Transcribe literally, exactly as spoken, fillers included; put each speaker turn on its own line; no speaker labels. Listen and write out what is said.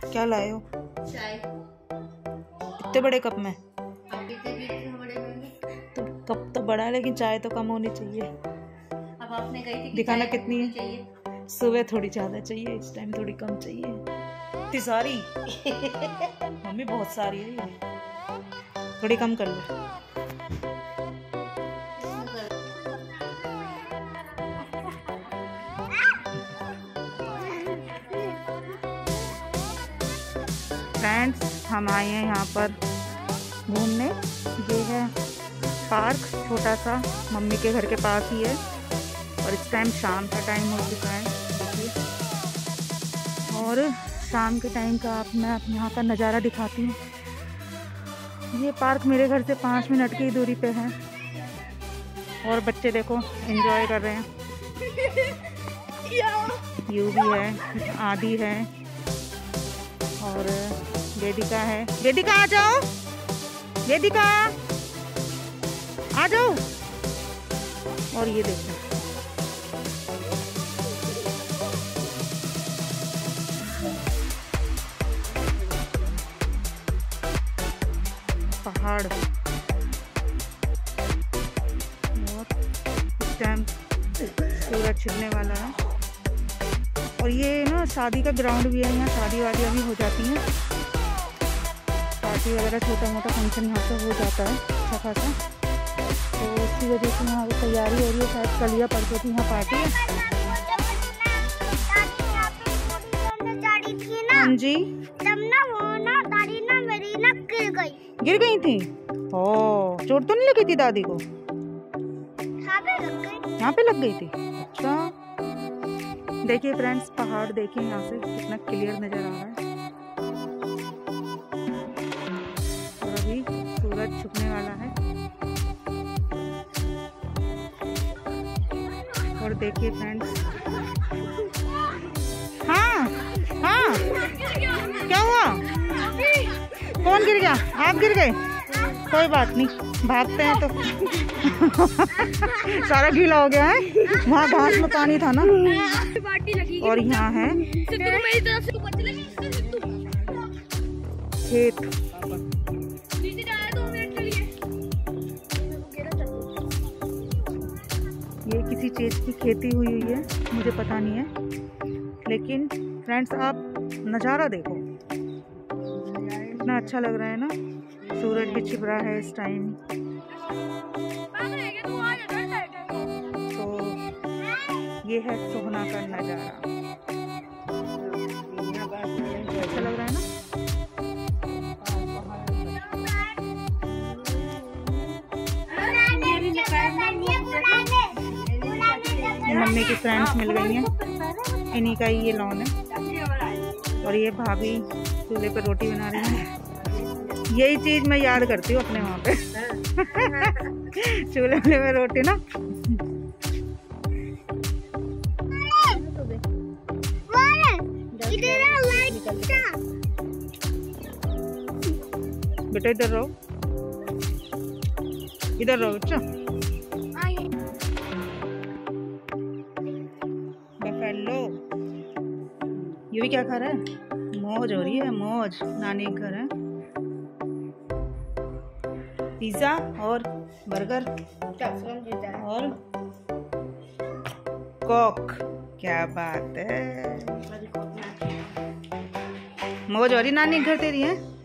क्या लाए हो?
चाय।
इतने बड़े कप में? तो कप तो बड़ा है लेकिन चाय तो कम होनी चाहिए।
अब आपने कही थी कि
दिखाना कितनी है?
चाहिए।
सुबह थोड़ी ज्यादा चाहिए, इस टाइम थोड़ी कम चाहिए। इतनी सारी? मम्मी बहुत सारी है ये, थोड़ी कम कर लो। फ्रेंड्स हम आए हैं यहाँ पर घूमने। ये है पार्क, छोटा सा, मम्मी के घर के पास ही है और इस टाइम शाम का टाइम हो चुका है देखिए। और शाम के टाइम का आप मैं आप यहाँ का नज़ारा दिखाती हूँ। ये पार्क मेरे घर से पाँच मिनट की दूरी पे है और बच्चे देखो एंजॉय कर रहे हैं। यू भी है, आदि है और वेदिका है। वेदिका आ जाओ, वेदिका आ जाओ। और ये देखो पहाड़। और इस टाइम सूरज छिपने वाला है और ये ना शादी का ग्राउंड भी है, यहाँ शादी वादियाँ भी हो जाती हैं, पार्टी वगैरह छोटा मोटा फंक्शन यहाँ पे हो जाता है अच्छा खासा। तो इसी वजह से यहाँ की तैयारी हो रही है, शायद कल या परसों की यहाँ पार्टी है। हाँ जी,
तब ना वो ना दादी ना मेरी ना गिर गई।
गिर गई थी? ओह, चोट तो नहीं लगी थी दादी को?
यहाँ पे लग गई। यहाँ
पे लग गई थी? अच्छा। देखिए फ्रेंड्स, पहाड़ देखिए यहाँ से कितना क्लियर नजर आ रहा है। और अभी सूरज छुपने वाला है और देखिए फ्रेंड्स। हाँ हाँ, क्या हुआ? कौन गिर गया? आप गिर गए? कोई बात नहीं, भागते हैं तो। सारा गीला हो गया है, वहाँ घास में पानी था ना। और यहाँ है खेत। ये किसी चीज की खेती हुई हुई है, मुझे पता नहीं है, लेकिन फ्रेंड्स आप नज़ारा देखो कितना अच्छा लग रहा है ना। सूरज भी छिप रहा है इस टाइम। तो ये है सोहना का नज़ारा, अच्छा लग रहा है ना। मम्मी की फ्रेंड्स मिल गई हैं, इन्हीं का ही ये लॉन है और ये भाभी चूल्हे पर रोटी बना रही हैं। यही चीज मैं याद करती हूँ अपने वहाँ पे। चूल्हे में रोटी ना। बेटा इधर रहो, इधर रहो बच्चा। बफेलो ये भी क्या खा रहा है? मौज हो रही है, मौज। नानी के घर है, पिज्जा और बर्गर और कोक। क्या बात है, मौज हो रही नानी के घर तेरी है।